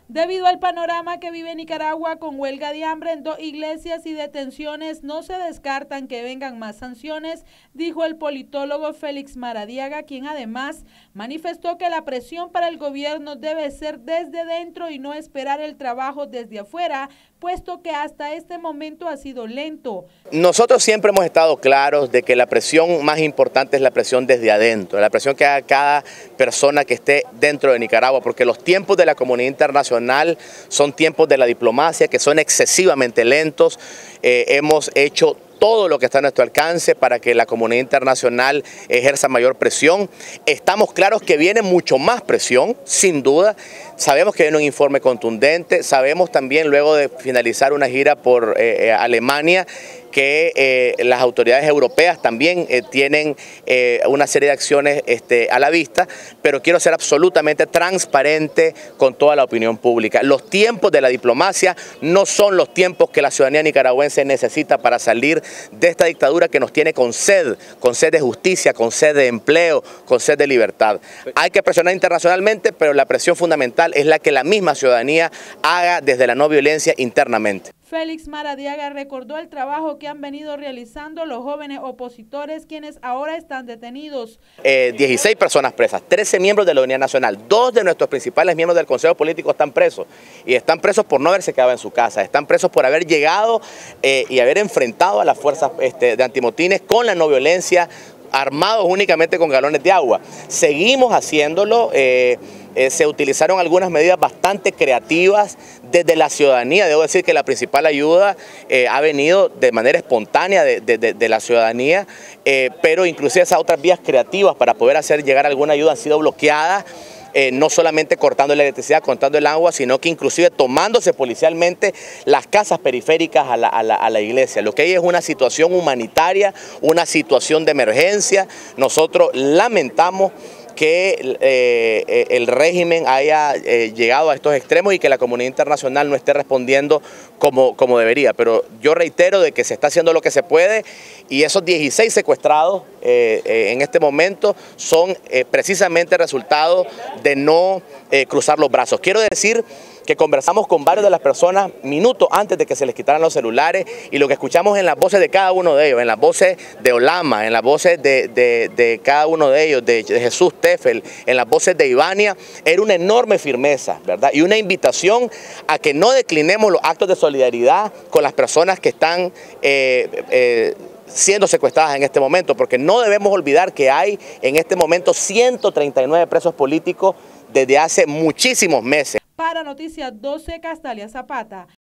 Debido al panorama que vive Nicaragua con huelga de hambre en 2 iglesias y detenciones, no se descartan que vengan más sanciones, dijo el politólogo Félix Maradiaga, quien además manifestó que la presión para el gobierno debe ser desde dentro y no esperar el trabajo desde afuera, puesto que hasta este momento ha sido lento. Nosotros siempre hemos estado claros de que la presión más importante es la presión desde adentro, la presión que haga cada persona que esté dentro de Nicaragua, porque los tiempos de la comunidad internacional son tiempos de la diplomacia que son excesivamente lentos. Hemos hecho todo lo que está a nuestro alcance para que la comunidad internacional ejerza mayor presión. Estamos claros que viene mucho más presión, sin duda. Sabemos que viene un informe contundente, sabemos también luego de finalizar una gira por Alemania que las autoridades europeas también tienen una serie de acciones a la vista, pero quiero ser absolutamente transparente con toda la opinión pública. Los tiempos de la diplomacia no son los tiempos que la ciudadanía nicaragüense necesita para salir de esta dictadura que nos tiene con sed de justicia, con sed de empleo, con sed de libertad. Hay que presionar internacionalmente, pero la presión fundamental es la que la misma ciudadanía haga desde la no violencia internamente. Félix Maradiaga recordó el trabajo que han venido realizando los jóvenes opositores, quienes ahora están detenidos. 16 personas presas, 13 miembros de la Unidad Nacional, 2 de nuestros principales miembros del Consejo Político están presos. Y están presos por no haberse quedado en su casa, están presos por haber llegado y haber enfrentado a las fuerzas de antimotines con la no violencia, armados únicamente con galones de agua. Seguimos haciéndolo. Se utilizaron algunas medidas bastante creativas desde la ciudadanía. Debo decir que la principal ayuda ha venido de manera espontánea de la ciudadanía, pero inclusive esas otras vías creativas para poder hacer llegar alguna ayuda han sido bloqueadas. No solamente cortando la electricidad, cortando el agua, sino que inclusive tomándose policialmente las casas periféricas a la iglesia. Lo que hay es una situación humanitaria, una situación de emergencia. Nosotros lamentamos que el régimen haya llegado a estos extremos y que la comunidad internacional no esté respondiendo como debería. Pero yo reitero de que se está haciendo lo que se puede y esos 16 secuestrados en este momento son precisamente resultado de no cruzar los brazos. Quiero decir que conversamos con varias de las personas minutos antes de que se les quitaran los celulares y lo que escuchamos en las voces de cada uno de ellos, en las voces de Olama, en las voces de cada uno de ellos, de Jesús Tefel, en las voces de Ivania, era una enorme firmeza, ¿verdad? Y una invitación a que no declinemos los actos de solidaridad con las personas que están siendo secuestradas en este momento, porque no debemos olvidar que hay en este momento 139 presos políticos desde hace muchísimos meses. Para Noticias 12, Castalia Zapata.